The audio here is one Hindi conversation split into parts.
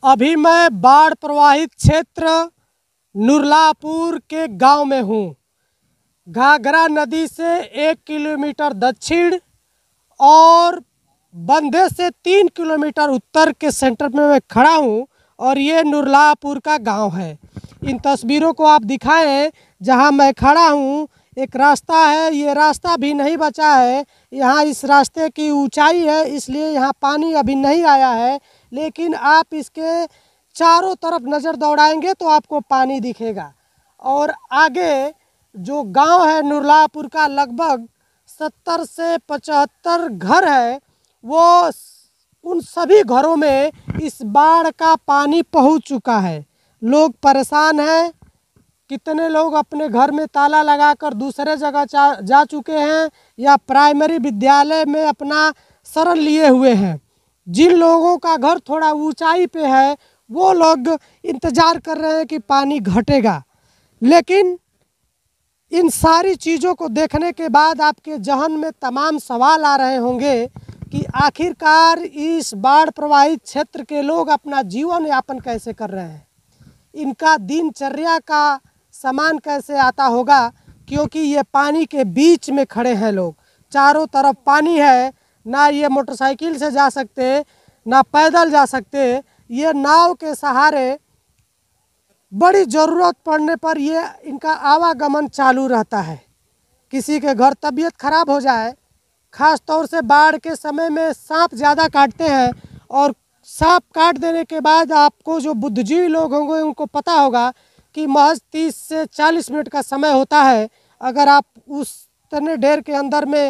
अभी मैं बाढ़ प्रभावित क्षेत्र नुरलापुर के गांव में हूं। घाघरा नदी से 1 किलोमीटर दक्षिण और बंधे से 3 किलोमीटर उत्तर के सेंटर में मैं खड़ा हूं और ये नुरलापुर का गांव है। इन तस्वीरों को आप दिखाएं जहां मैं खड़ा हूं। एक रास्ता है, ये रास्ता भी नहीं बचा है। यहाँ इस रास्ते की ऊंचाई है, इसलिए यहाँ पानी अभी नहीं आया है, लेकिन आप इसके चारों तरफ नज़र दौड़ाएंगे तो आपको पानी दिखेगा। और आगे जो गांव है नुरलापुर का, लगभग 70 से 75 घर है, वो उन सभी घरों में इस बाढ़ का पानी पहुंच चुका है। लोग परेशान हैं। कितने लोग अपने घर में ताला लगाकर दूसरे जगह जा चुके हैं या प्राइमरी विद्यालय में अपना शरण लिए हुए हैं। जिन लोगों का घर थोड़ा ऊंचाई पे है वो लोग इंतज़ार कर रहे हैं कि पानी घटेगा। लेकिन इन सारी चीज़ों को देखने के बाद आपके जहन में तमाम सवाल आ रहे होंगे कि आखिरकार इस बाढ़ प्रभावित क्षेत्र के लोग अपना जीवन यापन कैसे कर रहे हैं, इनका दिनचर्या का सामान कैसे आता होगा, क्योंकि ये पानी के बीच में खड़े हैं लोग। चारों तरफ पानी है, ना ये मोटरसाइकिल से जा सकते ना पैदल जा सकते। ये नाव के सहारे बड़ी ज़रूरत पड़ने पर ये इनका आवागमन चालू रहता है। किसी के घर तबीयत खराब हो जाए, ख़ास तौर से बाढ़ के समय में सांप ज़्यादा काटते हैं, और सांप काट देने के बाद आपको जो बुद्धिजीवी लोग होंगे उनको पता होगा कि महज 30 से 40 मिनट का समय होता है। अगर आप उस तने ढेर के अंदर में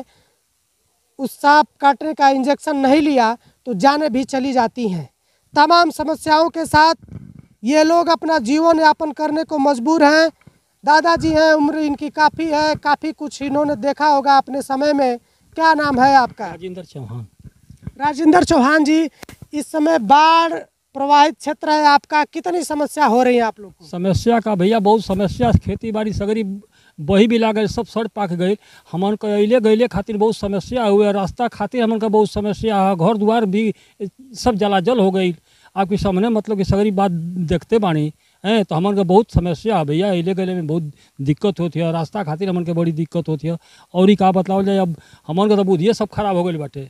उस सांप काटने का इंजेक्शन नहीं लिया तो जानें भी चली जाती हैं। तमाम समस्याओं के साथ ये लोग अपना जीवन यापन करने को मजबूर हैं। दादाजी हैं, उम्र इनकी काफ़ी है, काफ़ी कुछ इन्होंने देखा होगा अपने समय में। क्या नाम है आपका? राजेंद्र चौहान। राजेंद्र चौहान जी, इस समय बाढ़ प्रभावित क्षेत्र है आपका, कितनी समस्या हो रही है आप लोग को? समस्या का भैया बहुत समस्या, खेती बाड़ी सगरी बही भी लागे, सब सड़ पाक गई। हमन को अले गैले खातिर बहुत समस्या हुए, रास्ता खातिर हमन का बहुत समस्या है, घर द्वार भी सब जलाजल हो गई। आपके सामने मतलब कि सगरी बात देखते बानी हैं, तो हमन का बहुत समस्या है भैया। अले गैले में बहुत दिक्कत होती है, रास्ता खातिर हमन के बड़ी दिक्कत होती है। और ही का बतलावल जाए, अब हमन का तो बुद्धिए सब खराब हो गई बाटे।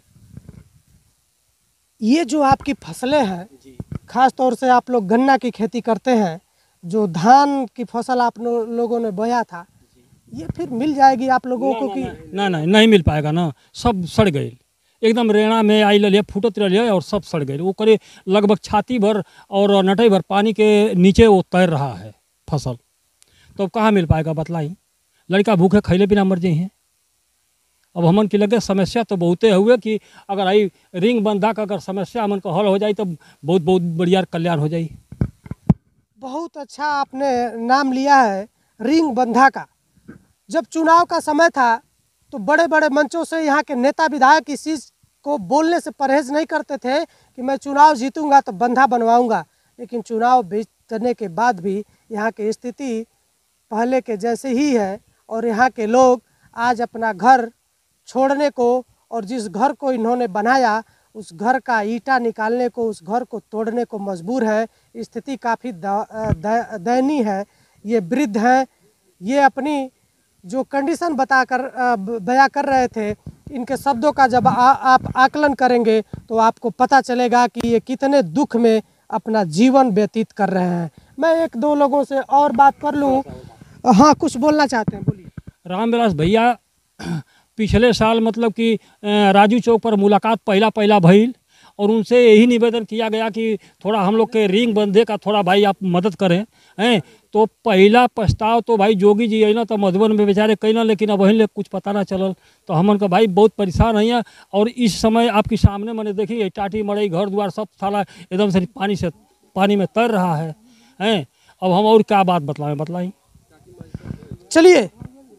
ये जो आपकी फसलें हैं, खास तौर से आप लोग गन्ना की खेती करते हैं, जो धान की फसल आप लोगों ने बोया था, ये फिर मिल जाएगी आप लोगों को कि नहीं मिल पाएगा ना। सब सड़ गए, एकदम रेणा में आई ले फूटत रहे और सब सड़ गए। वो करे लगभग छाती भर और नटई भर पानी के नीचे वो तैर रहा है फसल, तो कहाँ मिल पाएगा बतलाई। लड़का भूखे खैले बिना मर जाए हैं। अब हमन की लगे समस्या तो बहुते हुए कि अगर आई रिंग बंधा का अगर समस्या हमन को हल हो जाए तो बहुत बहुत बढ़िया कल्याण हो जाए। बहुत अच्छा आपने नाम लिया है रिंग बंधा का। जब चुनाव का समय था तो बड़े बड़े मंचों से यहाँ के नेता विधायक इस चीज़ को बोलने से परहेज नहीं करते थे कि मैं चुनाव जीतूंगा तो बंधा बनवाऊंगा। लेकिन चुनाव जीतने के बाद भी यहाँ की स्थिति पहले के जैसे ही है, और यहाँ के लोग आज अपना घर छोड़ने को और जिस घर को इन्होंने बनाया उस घर का ईंटा निकालने को, उस घर को तोड़ने को मजबूर है। स्थिति काफ़ी दयनीय है। ये वृद्ध हैं, ये अपनी जो कंडीशन बयां कर रहे थे, इनके शब्दों का जब आप आकलन करेंगे तो आपको पता चलेगा कि ये कितने दुख में अपना जीवन व्यतीत कर रहे हैं। मैं एक दो लोगों से और बात कर लूँ। हाँ, कुछ बोलना चाहते हैं, बोलिए। रामविलास भैया, पिछले साल मतलब कि राजू चौक पर मुलाकात पहला भइल और उनसे यही निवेदन किया गया कि थोड़ा हम लोग के रिंग बंधे का थोड़ा भाई आप मदद करें हैं। तो पहला प्रस्ताव तो भाई जोगी जी ना तो मधुबन में बेचारे कैला, लेकिन अब वहीं कुछ पता ना चलल। तो हमन का भाई बहुत परेशान है। और इस समय आपके सामने मैंने देखी टाटी मड़ई घर द्वार सब साला एकदम से पानी में तैर रहा है हैं। अब हम और क्या बात बतलाई। चलिए,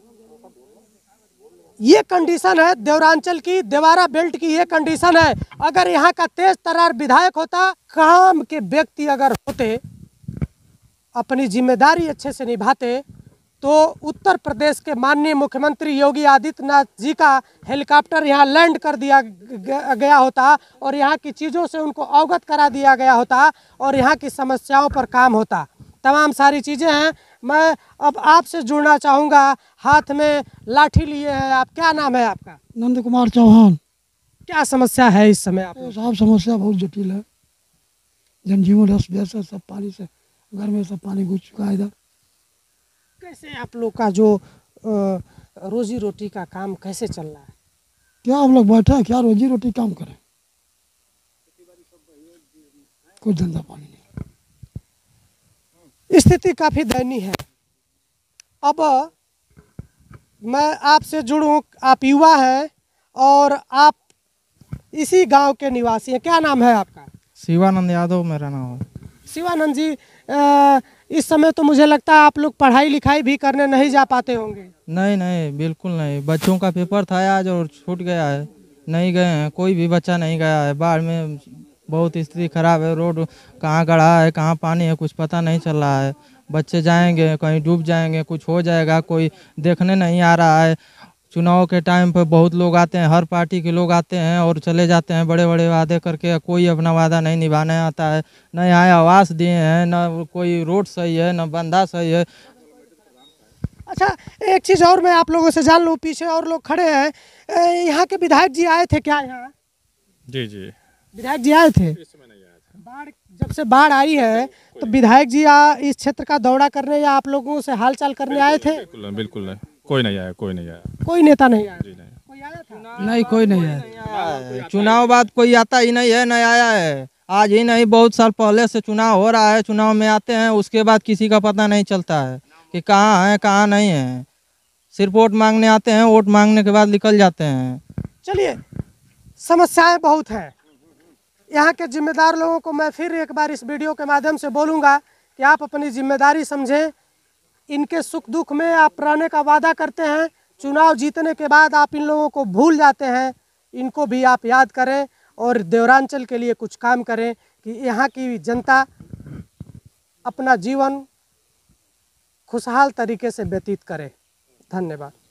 ये कंडीशन है देवरांचल की, देवारा बेल्ट की ये कंडीशन है। अगर यहाँ का तेज तर्रार विधायक होता, काम के व्यक्ति अगर होते, अपनी जिम्मेदारी अच्छे से निभाते, तो उत्तर प्रदेश के माननीय मुख्यमंत्री योगी आदित्यनाथ जी का हेलीकॉप्टर यहाँ लैंड कर दिया गया होता और यहाँ की चीज़ों से उनको अवगत करा दिया गया होता और यहाँ की समस्याओं पर काम होता। तमाम सारी चीज़ें हैं। मैं अब आपसे जुड़ना चाहूँगा। हाथ में लाठी लिए हैं आप, क्या नाम है आपका? नंद कुमार चौहान। क्या समस्या है इस समय आप? साहब समस्या बहुत जटिल है, जनजीवन अस्त व्यस्त है, सब पानी से घर में सब पानी घुस चुका है। इधर कैसे आप लोग का जो रोजी रोटी का काम कैसे चल रहा है? क्या हम लोग बैठे हैं, क्या रोजी रोटी काम करें, कोई धंधा पानी नहीं। स्थिति काफ़ी दयनीय है। अब मैं आपसे जुड़ूं, आप युवा हैं और आप इसी गांव के निवासी हैं। क्या नाम है आपका? शिवानंद यादव मेरा नाम है। शिवानंद जी, इस समय तो मुझे लगता है आप लोग पढ़ाई लिखाई भी करने नहीं जा पाते होंगे। नहीं नहीं, बिल्कुल नहीं। बच्चों का पेपर था आज और छूट गया है, नहीं गए हैं, कोई भी बच्चा नहीं गया है। बाढ़ में बहुत स्थिति खराब है, रोड कहाँ गढ़ा है कहाँ पानी है कुछ पता नहीं चल रहा है। बच्चे जाएंगे कहीं डूब जाएंगे, कुछ हो जाएगा, कोई देखने नहीं आ रहा है। चुनाव के टाइम पर बहुत लोग आते हैं, हर पार्टी के लोग आते हैं और चले जाते हैं बड़े बड़े वादे करके, कोई अपना वादा नहीं निभाने आता है। न यहाँ आवास दिए हैं, न कोई रोड सही है, न बंधा सही है। अच्छा, एक चीज़ और मैं आप लोगों से जान लूँ, पीछे और लोग खड़े हैं, यहाँ के विधायक जी आए थे क्या यहाँ? जी जी, विधायक जी आए थे? इस समय नहीं आया था। बाढ़ जब से बाढ़ आई है तो विधायक जी इस क्षेत्र का दौरा करने या आप लोगों से हालचाल करने आए थे? बिल्कुल बिल्कुल नहीं, कोई नहीं आया, कोई नहीं आया। कोई नेता नहीं आया? जी नहीं। कोई आया था? नहीं, कोई नहीं है। चुनाव बाद कोई आता ही नहीं है, नहीं आया है। आज ही नहीं, बहुत साल पहले से चुनाव हो रहा है। चुनाव में आते हैं, उसके बाद किसी का पता नहीं चलता है कि कहाँ है कहाँ नहीं है। सिर्फ वोट मांगने आते हैं, वोट मांगने के बाद निकल जाते हैं। चलिए, समस्याएं बहुत हैं। यहाँ के जिम्मेदार लोगों को मैं फिर एक बार इस वीडियो के माध्यम से बोलूँगा कि आप अपनी जिम्मेदारी समझें। इनके सुख दुख में आप रहने का वादा करते हैं, चुनाव जीतने के बाद आप इन लोगों को भूल जाते हैं। इनको भी आप याद करें और देवरांचल के लिए कुछ काम करें कि यहाँ की जनता अपना जीवन खुशहाल तरीके से व्यतीत करे। धन्यवाद।